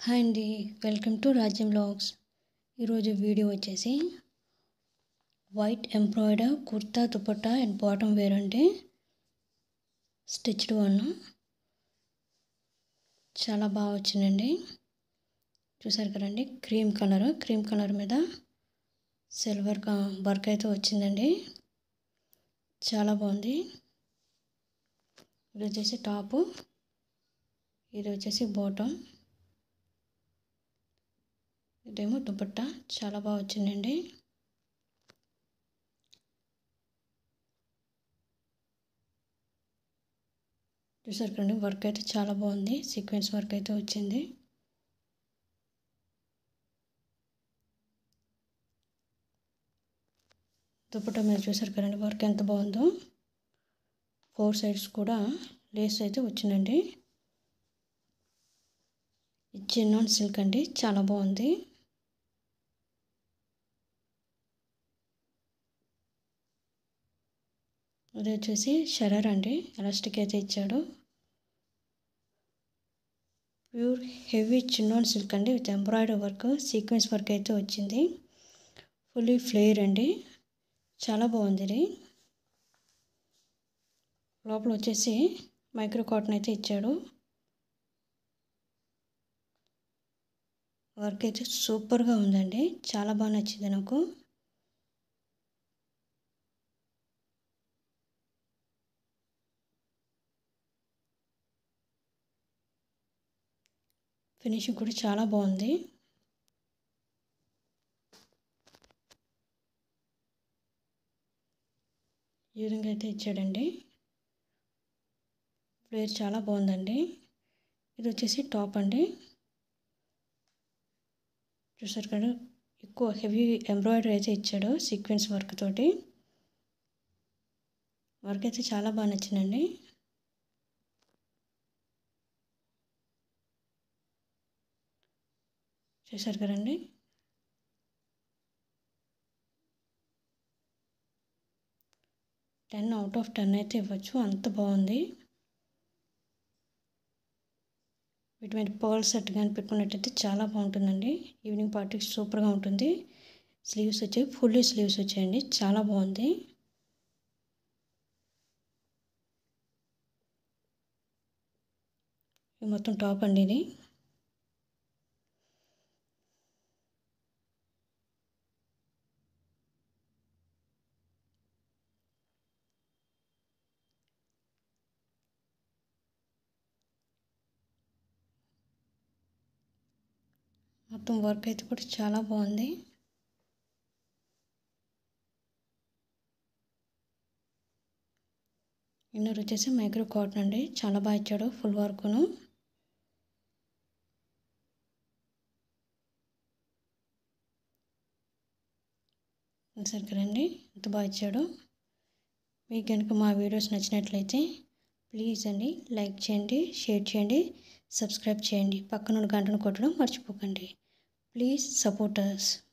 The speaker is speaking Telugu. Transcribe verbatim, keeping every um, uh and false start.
హాయ్ అండి, వెల్కమ్ టు రాజ్యం వ్లాగ్స్. ఈరోజు వీడియో వచ్చేసి white embroider kurta dupatta and bottom wear అండి. స్టిచ్డ్ వన్ చాలా బాగా వచ్చిందండి. చూసారు కదండి, క్రీమ్ కలర్ క్రీమ్ కలర్ మీద సిల్వర్ వర్క్ అయితే వచ్చిందండి. చాలా బాగుంది. ఇది వచ్చేసి టాపు, ఇది వచ్చేసి బాటమ్, ఇదేమో దుపట్టా. చాలా బాగా వచ్చిందండి. చూసారు కదండి, వర్క్ అయితే చాలా బాగుంది. సీక్వెన్స్ వర్క్ అయితే వచ్చింది. దుపట్టా మీద చూసారు కదండి, వర్క్ ఎంత బాగుందో. ఫోర్ సైడ్స్ కూడా లేస్ అయితే వచ్చిందండి. ఇది చిన్నాన్ సిల్క్ అండి, చాలా బాగుంది. అది వచ్చేసి షరర్ అండి, ఎలాస్టిక్ అయితే ఇచ్చాడు. ప్యూర్ హెవీ చిన్నాన్ సిల్క్ అండి, with embroidery work, sequence work అయితే వచ్చింది. ఫుల్లీ ఫ్లేర్ అండి, చాలా బాగుంది. ఇది లోపల వచ్చేసి మైక్రో కాటన్ అయితే ఇచ్చాడు. వర్క్ అయితే సూపర్గా ఉందండి, చాలా బాగా నచ్చింది నాకు. ఫినిషింగ్ కూడా చాలా బాగుంది. ఈ విధంగా అయితే ఇచ్చాడండి. ఫ్లేర్ చాలా బాగుందండి. ఇది వచ్చేసి టాప్ అండి. చూసారు కదా, ఎక్కువ హెవీ ఎంబ్రాయిడరీ అయితే ఇచ్చాడు సీక్వెన్స్ వర్క్ తోటి. వర్క్ అయితే చాలా బాగా నచ్చిందండి. చూసారు కదండి, టెన్ అవుట్ ఆఫ్ టెన్ అయితే ఇవ్వచ్చు, అంత బాగుంది. వీటి మీద పర్ల్ సెట్ కానీ పెట్టుకున్నట్టయితే చాలా బాగుంటుందండి. ఈవినింగ్ పార్టీకి సూపర్గా ఉంటుంది. స్లీవ్స్ వచ్చాయి, ఫుల్లీ స్లీవ్స్ వచ్చాయండి, చాలా బాగుంది. ఇది మొత్తం టాప్ అండి. ఇది మొత్తం వర్క్ అయితే కూడా చాలా బాగుంది. ఇన్నర్ వచ్చేసి మైక్రో కాటన్ అండి, చాలా బాగా ఇచ్చాడు ఫుల్ వర్క్ను. సరే కదండి, ఎంత బాగా ఇచ్చాడు. మీకు కనుక మా వీడియోస్ నచ్చినట్లయితే ప్లీజ్ అండి లైక్ చేయండి, షేర్ చేయండి, సబ్స్క్రైబ్ చేయండి. పక్కన గంటను కొట్టడం మర్చిపోకండి. Please support us.